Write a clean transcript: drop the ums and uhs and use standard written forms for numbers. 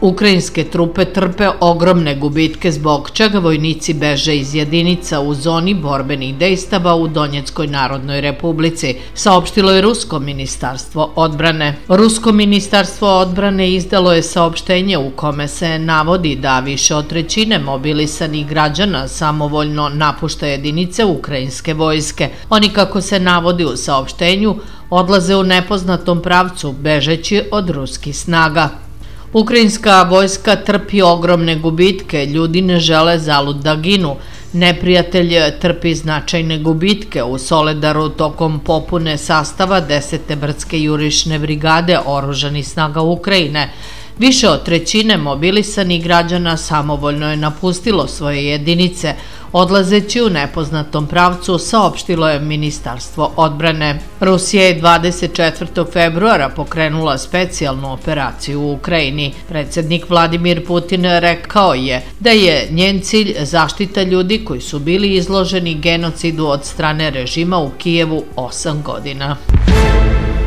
Ukrajinske trupe trpe ogromne gubitke zbog čega vojnici beže iz jedinica u zoni borbenih dejstava u Donjeckoj Narodnoj Republici, saopštilo je Rusko ministarstvo odbrane. Rusko ministarstvo odbrane izdalo je saopštenje u kome se navodi da više od trećine mobilisanih građana samovoljno napušta jedinice ukrajinske vojske. Oni, kako se navodi u saopštenju, odlaze u nepoznatom pravcu bežeći od ruskih snaga. Ukrajinska vojska trpi ogromne gubitke, ljudi ne žele zalud da ginu. Neprijatelj trpi značajne gubitke u Soledaru tokom popune sastava 10. brdske jurišne brigade oružanih snaga Ukrajine. Više od trećine mobilisanih građana samovoljno je napustilo svoje jedinice, odlazeći u nepoznatom pravcu, saopštilo je Ministarstvo odbrane. Rusija je 24. februara pokrenula specijalnu operaciju u Ukrajini. Predsjednik Vladimir Putin rekao je da je njen cilj zaštita ljudi koji su bili izloženi genocidu od strane režima u Kijevu 8 godina.